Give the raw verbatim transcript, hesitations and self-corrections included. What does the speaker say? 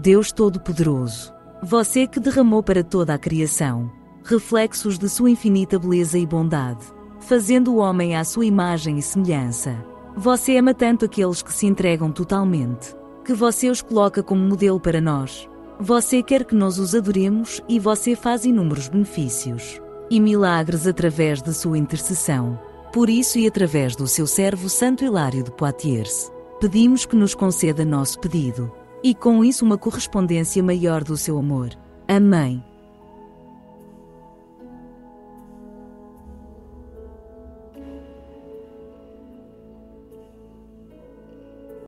Deus Todo-Poderoso, você que derramou para toda a criação reflexos de sua infinita beleza e bondade, fazendo o homem à sua imagem e semelhança. Você ama tanto aqueles que se entregam totalmente, que você os coloca como modelo para nós. Você quer que nós os adoremos e você faz inúmeros benefícios e milagres através de sua intercessão. Por isso e através do seu servo Santo Hilário de Poitiers, pedimos que nos conceda nosso pedido, e com isso uma correspondência maior do seu amor. Amém.